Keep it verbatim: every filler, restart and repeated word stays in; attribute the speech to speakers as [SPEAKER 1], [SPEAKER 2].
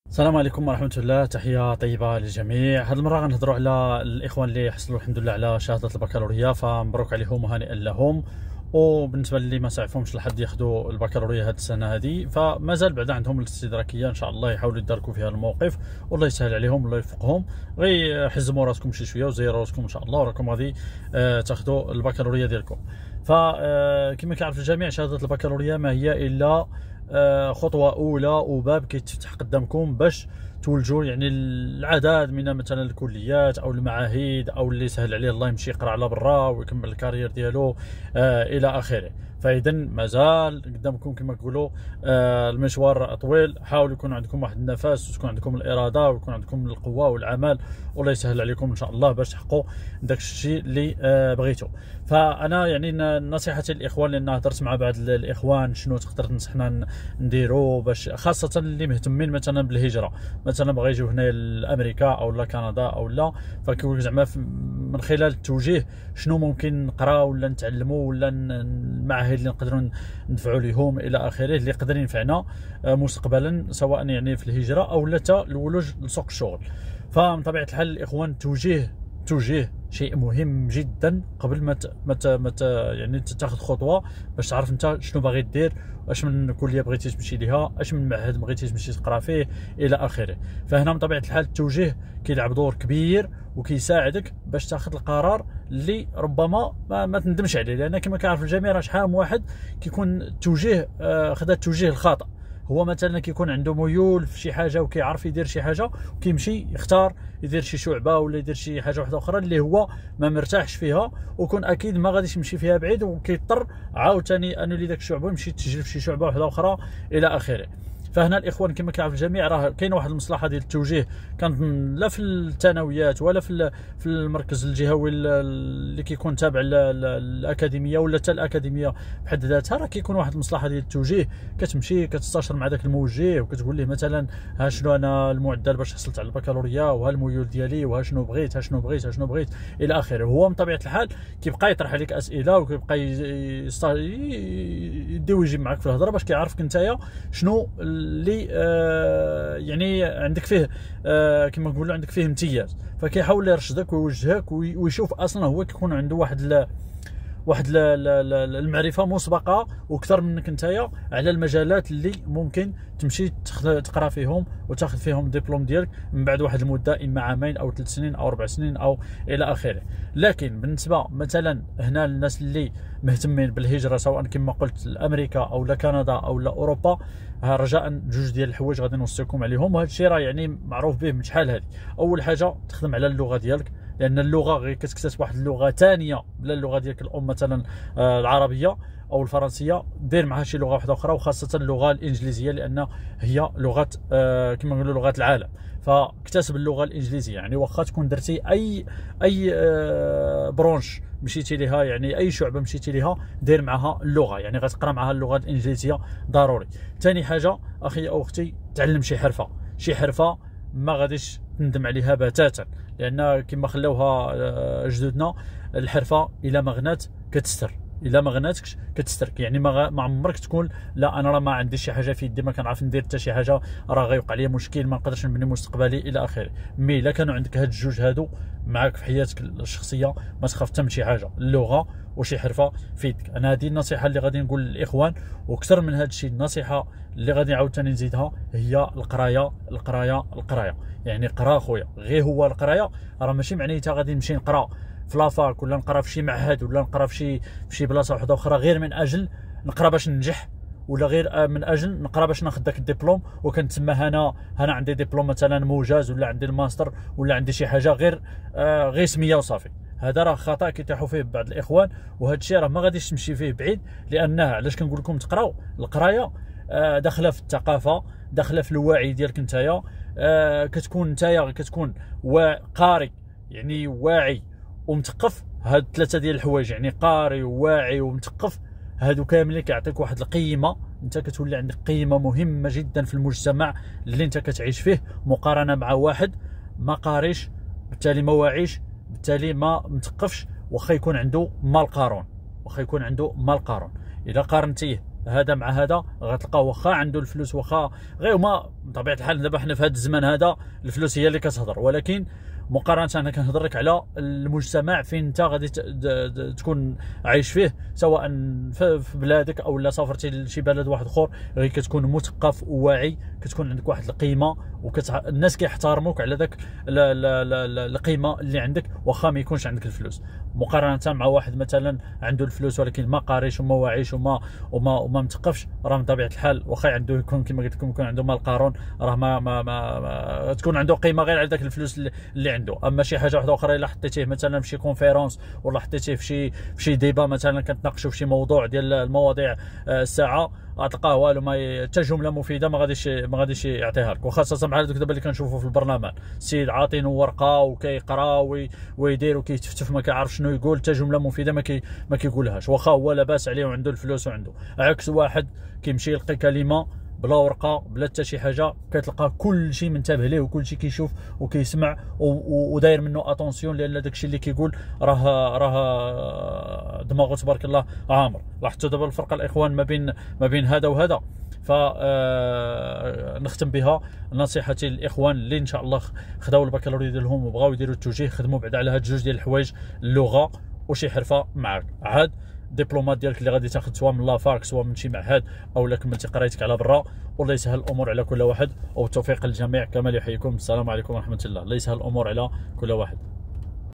[SPEAKER 1] السلام عليكم ورحمة الله، تحية طيبة للجميع. هذه المرة غنهضروا على الإخوان اللي حصلوا الحمد لله على شهادة البكالوريا، فمبروك عليهم وهنيئا لهم. وبالنسبة اللي ما سعفهمش لحد ياخذوا البكالوريا هذه السنة هذه، فمازال بعد عندهم الاستدراكية إن شاء الله، يحاولوا يداركوا فيها الموقف والله يسهل عليهم والله يوفقهم. غير حزموا راسكم شي شوية وزيروا راسكم إن شاء الله، وراكم غادي آه تاخذوا البكالوريا ديالكم. فكما كيعرف الجميع شهادة البكالوريا ما هي إلا خطوة أولى وباب كيتفتح قدامكم باش تولجوا يعني العدد من مثلا الكليات أو المعاهد، أو اللي سهل عليه الله يمشي يقرا على برا ويكمل الكارير ديالو آه إلى آخره. فإذا مازال قدامكم كما كيقولوا آه المشوار طويل. حاولوا يكون عندكم واحد النفس وتكون عندكم الإرادة ويكون عندكم القوة والعمل، والله يسهل عليكم إن شاء الله باش تحققوا داك الشيء اللي آه بغيتو. فأنا يعني نصيحتي للإخوان، لأن هضرت مع بعض الإخوان شنو تقدر تنصحنا نديرو باش خاصة اللي مهتمين مثلا بالهجرة، مثلا بغا يجيو هنا لأمريكا أو لا كندا أو لا، فكيقول زعما من خلال التوجيه شنو ممكن نقراو ولا نتعلموا ولا المعاهد اللي نقدروا ندفعوا لهم الى اخره، اللي يقدر ينفعنا مستقبلا سواء يعني في الهجره او لا الولوج لسوق الشغل. فمن طبيعه الحال الاخوان التوجيه توجيه شيء مهم جدا قبل ما ما ما يعني تاخذ خطوه باش تعرف انت شنو باغي دير، اش من كليه بغيتي تمشي ليها، اش من معهد بغيتي تمشي تقرا فيه الى اخره. فهنا من طبيعه الحال التوجيه كيلعب دور كبير وكيساعدك باش تاخذ القرار اللي ربما ما, ما تندمش عليه، لان كما كيعرف الجميع راه شحال من واحد كيكون التوجيه آه خذا التوجيه الخاطئ. هو مثلا كيكون عنده ميول في شي حاجه وكيعرف يدير شي حاجه وكيمشي يختار يدير شي شعبه ولا يدير شي حاجه واحده اخرى اللي هو ما مرتاحش فيها، وكون اكيد ما غاديش يمشي فيها بعيد، وكيضطر عاوتاني انه لذاك الشعبه يمشي يتسجل في شي شعبه واحده اخرى الى اخره. فهنا الاخوان كما كيعرف الجميع راه كاين واحد المصلحه ديال التوجيه، كانت لا في الثانويات ولا في في المركز الجهوي اللي كيكون تابع للاكاديميه ولا حتى الاكاديميه بحد ذاتها، راه كيكون واحد المصلحه ديال التوجيه. كتمشي كتستشر مع ذاك الموجه وكتقول ليه مثلا ها شنو انا المعدل باش حصلت على البكالوريا، وها الميول ديالي، وها شنو بغيت ها شنو بغيت ها شنو بغيت الى اخره. هو من طبيعه الحال كيبقى يطرح عليك اسئله وكيبقى يدي ويجيب معك في الهضره باش كيعرفك نتايا شنو اللي آه يعني عندك فيه آه كما نقولوا عندك فيه امتياز. فكيحاول يرشدك ويوجهك ويشوف اصلا هو كيكون عنده واحد ل واحد المعرفه مسبقه واكثر منك نتايا على المجالات اللي ممكن تمشي تقرا فيهم وتاخذ فيهم الدبلوم ديالك من بعد واحد المده، اما عامين او ثلاث سنين او اربع سنين او الى اخره. لكن بالنسبه مثلا هنا للناس اللي مهتمين بالهجره سواء كما قلت لامريكا او لكندا او لاوروبا، رجاء جوج ديال الحوايج غادي نوصيكم عليهم، وهذا الشيء راه يعني معروف به من شحال هذه. اول حاجه تخدم على اللغه ديالك، لان اللغه غير كتكتسب واحد اللغه ثانيه بلا اللغه ديالك الام مثلا العربيه او الفرنسيه، دير معها شي لغه واحده اخرى، وخاصه اللغه الانجليزيه لان هي لغه آه كما نقولوا لغه العالم. فاكتسب اللغه الانجليزيه، يعني واخا تكون درتي اي اي آه برونش مشيتي ليها، يعني اي شعبه مشيتي ليها دير معها اللغه، يعني غتقرا معها اللغه الانجليزيه ضروري. ثاني حاجه اخي او اختي تعلم شي حرفه، شي حرفه ما غاديش تندم عليها بتاتا، لان كما خلاوها جدودنا الحرفه الا ما غنات كتستر، الا ما غناتكش كتسترك. يعني ما عمرك تكون لا انا راه ما عنديش شي حاجه في يدي ما كنعرف ندير حتى شي حاجه، راه غيوقع لي مشكل ما نقدرش نبني مستقبلي الى اخره. مي الا كانوا عندك هاد الجوج هادو معاك في حياتك الشخصيه ما تخاف حتى من شي حاجه، اللغه وشي حرفه في يدك. انا هذه النصيحه اللي غادي نقول للاخوان، واكثر من هذا الشيء النصيحه اللي غادي عاوتاني نزيدها هي القرايه القرايه القرايه. يعني قرا خويا، غير هو القرايه راه ماشي معنيتها غادي نمشي نقرا في لافاك ولا نقرا في شي معهد ولا نقرا في شي في شي بلاصه واحده اخرى غير من اجل نقرا باش ننجح، ولا غير من اجل نقرا باش ناخذ داك الدبلوم وكنتسمى انا انا عندي دبلوم مثلا موجز ولا عندي الماستر ولا عندي شي حاجه غير آه غير سميه وصافي. هذا راه خطا كيتيحوا فيه بعض الاخوان، وهذا الشيء راه ما غاديش تمشي فيه بعيد. لانه علاش كنقول لكم تقراو؟ القرايه آه داخله في الثقافه، داخله في الوعي ديالك نتايا. آه كتكون نتايا كتكون قارئ يعني واعي ومثقف، هاد ثلاثه ديال الحوايج يعني قارئ وواعي ومثقف، هادو كاملين كيعطيك واحد القيمه، انت كتولي عندك قيمه مهمه جدا في المجتمع اللي انت كتعيش فيه، مقارنه مع واحد ما قاريش بالتالي ما واعيش بالتالي ما مثقفش، واخا يكون عنده مال قارون، واخا يكون عنده مال قارون. اذا قارنتيه هذا مع هذا غتلقاه واخا عنده الفلوس، واخا غير ما من طبيعه الحال دابا حنا في هذا الزمان هذا الفلوس هي اللي كتهضر، ولكن مقارنه انا كنهضر لك على المجتمع فين انت غادي تكون عايش فيه، سواء في بلادك او لا سافرتي لشي بلد واحد اخر، غير كتكون مثقف وواعي، كتكون عندك واحد القيمه، والناس كيحترموك على ذاك القيمه اللي عندك، واخا ما يكونش عندك الفلوس، مقارنه مع واحد مثلا عنده الفلوس ولكن ما قاريش وما واعيش وما وما وما مثقفش، راه من طبيعه الحال واخا عنده يكون كما قلت لكم يكون عنده مال قارون، راه ما, ما, ما, ما تكون عنده قيمه غير على ذاك الفلوس اللي عنده. اما شي حاجه واحده اخرى الا حطيتيه مثلا في شي كونفيرونس ولا حطيتيه في شي في شي ديبا مثلا كنتناقشوا في شي موضوع ديال المواضيع الساعه، غتلقاه والو ما حتى جمله مفيده ما غاديش ما غاديش يعطيها لك، وخاصه مع هذوك دابا اللي كنشوفوا في البرنامج، السيد عاطينو ورقه وكيقرا ويدير وكيتفتف ما كيعرف شنو يقول، حتى جمله مفيده ما كي ما كيقولهاش، واخا هو لاباس عليه وعنده الفلوس وعنده، عكس واحد كيمشي يلقي كلمه بلا ورقه بلا حتى شي حاجه كتلقى كل شيء منتبه ليه وكل شيء كيشوف وكيسمع وداير منه اتونسيون، لان داك الشيء اللي كيقول راه راه دماغه تبارك الله عامر. لاحظتوا دابا الفرق الاخوان ما بين ما بين هذا وهذا. فنختم بها نصيحتي للاخوان اللي ان شاء الله خداو البكالوريا ديالهم وبغاو يديروا التوجيه، خدموا بعد على هاد جوج ديال الحوايج، اللغه وشي حرفه معك، عاد الدبلومات ديالك اللي غادي تاخذ سواء من لافاك سواء من شي معهد او لا كملتي قرايتك على برا، والله يسهل الامور على كل واحد، والتوفيق للجميع. كما يحييكم، السلام عليكم ورحمه الله. الله يسهل الامور على كل واحد.